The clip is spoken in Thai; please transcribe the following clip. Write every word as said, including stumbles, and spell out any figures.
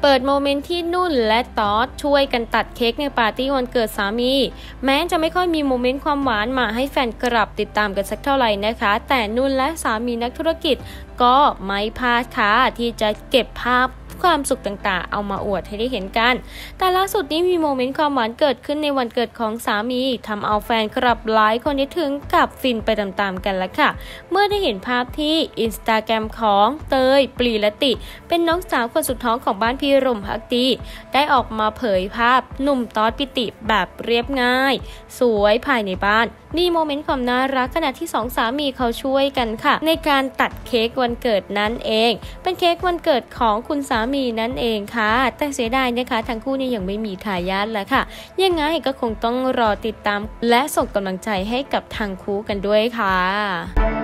เปิดโมเมนต์ที่นุ่นและตอสช่วยกันตัดเค้กในปาร์ตี้วันเกิดสามีแม้จะไม่ค่อยมีโมเมนต์ความหวานมาให้แฟนกลับติดตามกันสักเท่าไหร่นะคะแต่นุ่นและสามีนักธุรกิจก็ไม่พลาดค่ะที่จะเก็บภาพความสุขต่างๆเอามาอวดให้ได้เห็นกันแต่ล่าสุดนี้มีโมเมนต์ความหวานเกิดขึ้นในวันเกิดของสามีทำเอาแฟนคลับหลายคนได้ถึงกับฟินไปตามๆกันแล้วค่ะเมื่อได้เห็นภาพที่อินสตาแกรมของเตยปรีละติเป็นน้องสาวคนสุดท้องของบ้านพี่รมภักดีได้ออกมาเผยภาพหนุ่มตอสปิติแบบเรียบง่ายสวยภายในบ้านมีโมเมนต์ความน่ารักขณะที่สองสามีเขาช่วยกันค่ะในการตัดเค้กวันเกิดนั่นเองเป็นเค้กวันเกิดของคุณสามีนั่นเองค่ะแต่เสียดายนะคะทั้งคู่นี่ยังไม่มีทายาทแล้วค่ะยังไงก็คงต้องรอติดตามและส่งกำลังใจให้กับทั้งคู่กันด้วยค่ะ